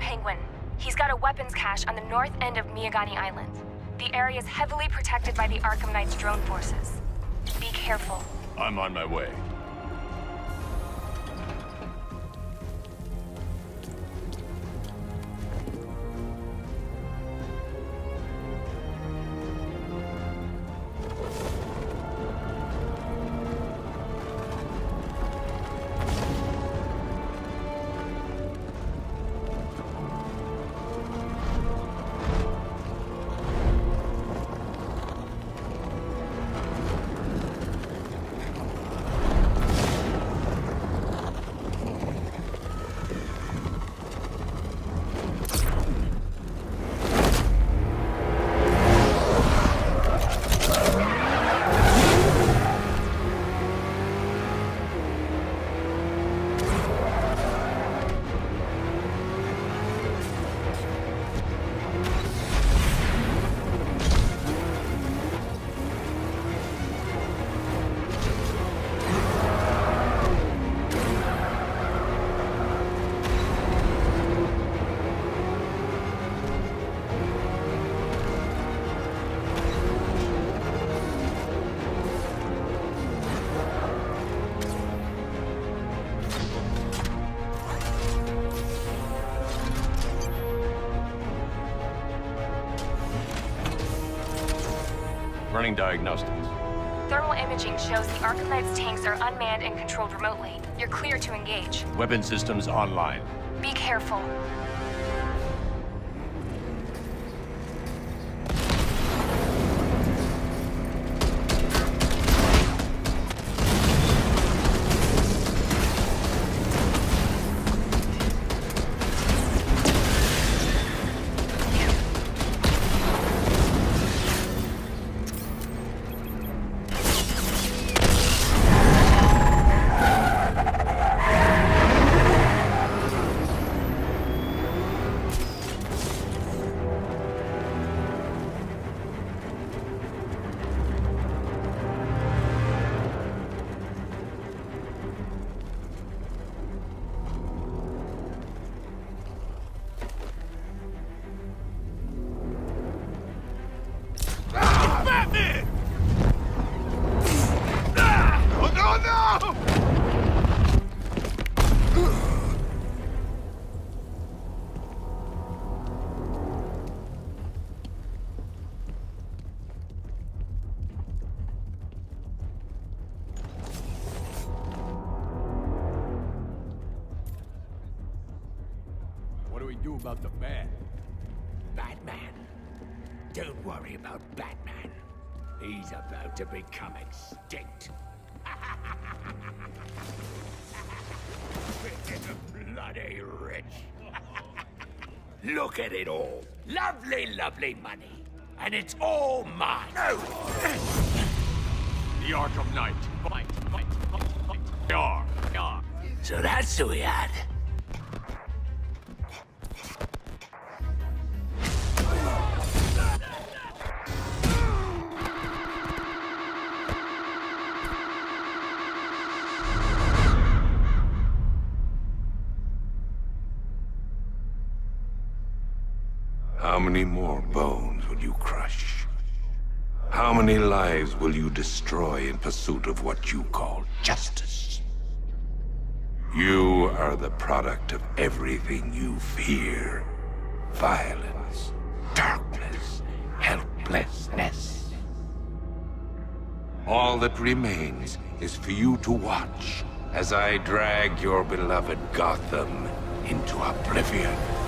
Penguin. He's got a weapons cache on the north end of Miyagani Island. The area is heavily protected by the Arkham Knight's drone forces. Be careful. I'm on my way. Running diagnostics. Thermal imaging shows the Arkham Knight's tanks are unmanned and controlled remotely. You're clear to engage. Weapon systems online. Be careful. Do about the bat? Batman. Don't worry about Batman. He's about to become extinct. Bloody rich. Look at it all. Lovely, lovely money. And it's all mine. No! The Arkham Knight. Fight. They are. So that's who we had. How many more bones will you crush? How many lives will you destroy in pursuit of what you call justice? You are the product of everything you fear. Violence, darkness, helplessness. All that remains is for you to watch as I drag your beloved Gotham into oblivion.